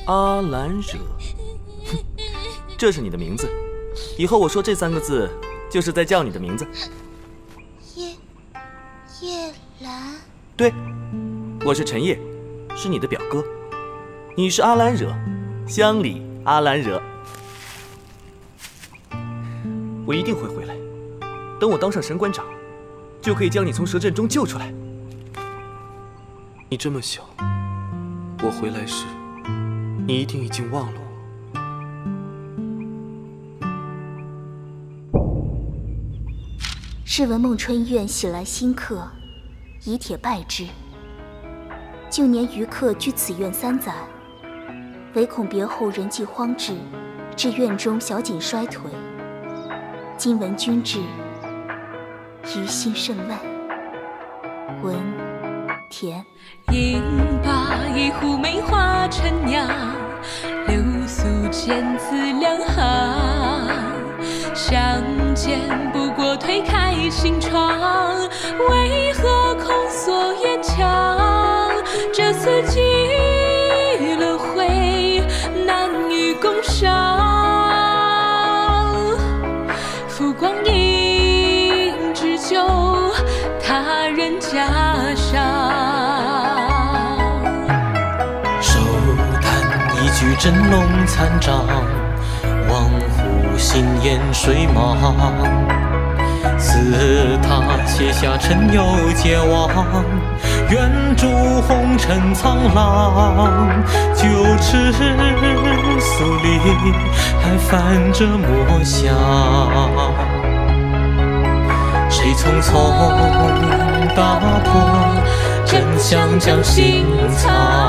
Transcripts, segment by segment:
阿兰惹，哼，这是你的名字。以后我说这3个字，就是在叫你的名字。 叶兰。 对，我是陈烨，是你的表哥。你是阿兰惹，乡里阿兰惹。我一定会回来，等我当上神馆长，就可以将你从蛇阵中救出来。你这么小，我回来时，你一定已经忘了我。 试闻孟春院喜来新客，以帖拜之。旧年余客居此院3载，唯恐别后人迹荒至，致院中小景衰颓。今闻君至，于心甚慰。文田。 饮罢一壶梅花陈酿，流苏见字两行。相见不过推开心窗，为何空锁烟墙？这次积了悔，难与共赏。浮光阴，只就他人家乡。 手弹一曲真龙残章，望湖心烟水茫。似他写下尘忧皆忘，愿逐红尘苍浪。旧池苏里，还泛着墨香。谁匆匆打破真相将心藏？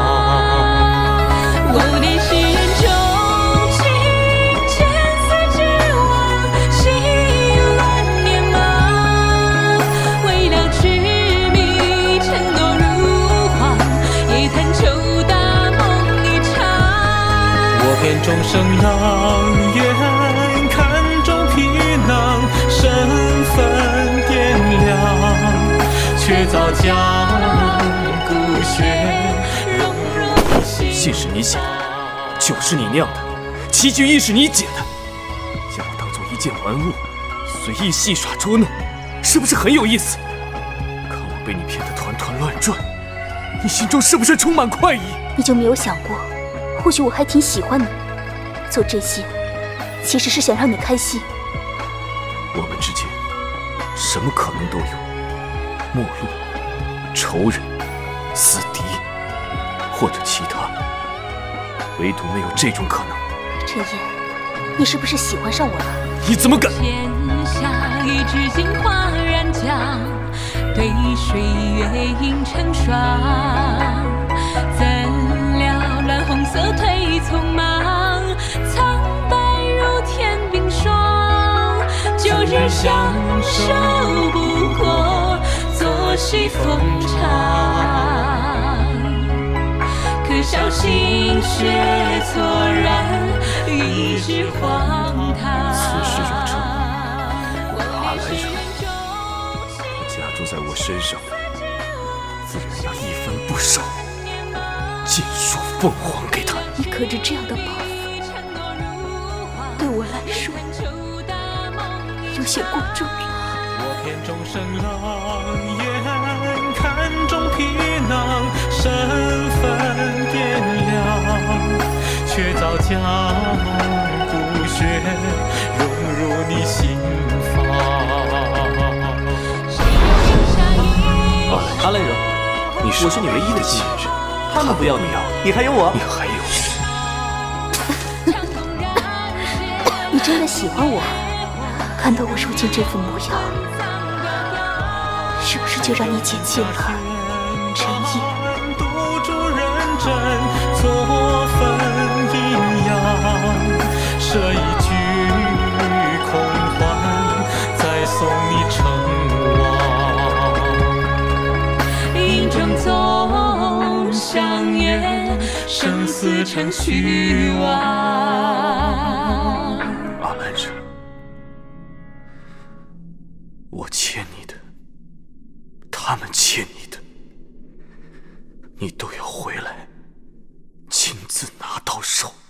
我念心中情，千丝之往，心乱年茫。为了痴迷，承诺如簧，也叹秋大梦一场。 我偏终生仰，眼看中皮囊，身份掂量，却早将骨血融入心。 信是你写的，酒是你酿的，棋局亦是你解的，将我当做一件玩物，随意戏耍捉弄，是不是很有意思？看我被你骗得团团乱转，你心中是不是充满快意？ 你就没有想过，或许我还挺喜欢你，做这些其实是想让你开心。 我们之间什么可能都有，陌路、仇人、死敌，或者其他，唯独没有这种可能。 陈烨，你是不是喜欢上我了？ 你怎么敢？ 天下一枝金花染浆，对水月映成霜。怎料乱红色褪匆忙，苍白如天冰霜。旧日相守不过昨夕风长，可笑心血错燃，一时荒唐。 此事有成，阿兰惹，他加诸在我身上，自然要一分不少，尽数奉还给他。 你可知这样的报复，对我来说有些过重了。 我偏终生仰，眼看中皮囊，身份掂量，却早将骨血融入你心房。 阿兰惹，我是你唯一的亲人，他们不要你，你还有我，你还有你真的喜欢我？看到我如今这副模样，是不是就让你解气了？陈烨， 赌注认真，错分阴阳，设一局空欢，再送你成王。 营中总相约，生死成虚妄。 阿兰惹，我欠你的，他们欠你的，你都要回来，亲自拿到。 妖兽。